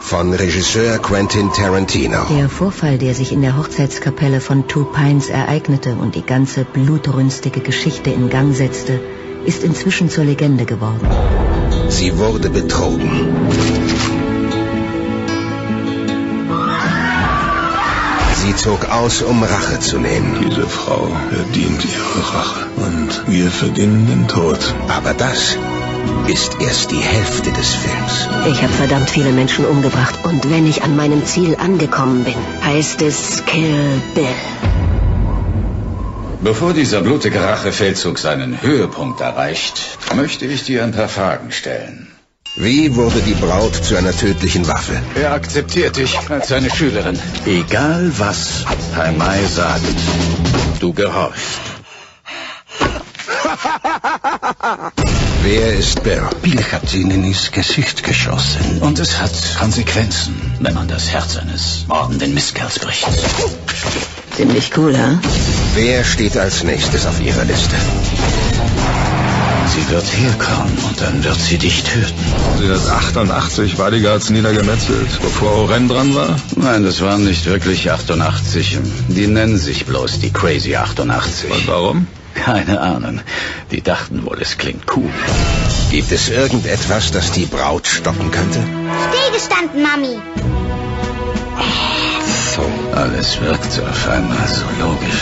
von Regisseur Quentin Tarantino. Der Vorfall, der sich in der Hochzeitskapelle von Two Pines ereignete und die ganze blutrünstige Geschichte in Gang setzte, ist inzwischen zur Legende geworden. Sie wurde betrogen. Sie zog aus, um Rache zu nehmen. Diese Frau verdient ihre Rache und wir verdienen den Tod. Aber das ist erst die Hälfte des Films. Ich habe verdammt viele Menschen umgebracht. Und wenn ich an meinem Ziel angekommen bin, heißt es Kill Bill. Bevor dieser blutige Rachefeldzug seinen Höhepunkt erreicht, möchte ich dir ein paar Fragen stellen. Wie wurde die Braut zu einer tödlichen Waffe? Er akzeptiert dich als seine Schülerin. Egal was Hai Mai sagt, du gehorchst. Wer ist Bill? Bill hat ihnen ins Gesicht geschossen. Und es hat Konsequenzen, wenn man das Herz eines mordenden Mistkerls bricht. Ziemlich cool, ha? Wer steht als nächstes auf Ihrer Liste? Sie wird herkommen und dann wird sie dich töten. Sie hat 88 Bodyguards niedergemetzelt, bevor Oren dran war? Nein, das waren nicht wirklich 88. Die nennen sich bloß die Crazy 88. Und warum? Keine Ahnung. Die dachten wohl, es klingt cool. Gibt es irgendetwas, das die Braut stoppen könnte? Stillgestanden, Mami. So. Alles wirkt auf einmal so logisch.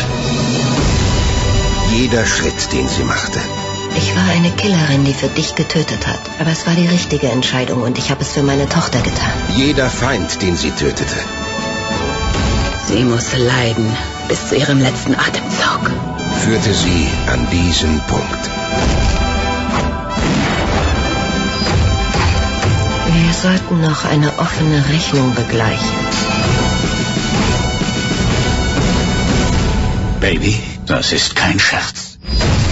Jeder Schritt, den sie machte. Ich war eine Killerin, die für dich getötet hat. Aber es war die richtige Entscheidung und ich habe es für meine Tochter getan. Jeder Feind, den sie tötete. Sie musste leiden bis zu ihrem letzten Atemzug. Führte sie an diesen Punkt. Wir sollten noch eine offene Rechnung begleichen. Baby, das ist kein Scherz.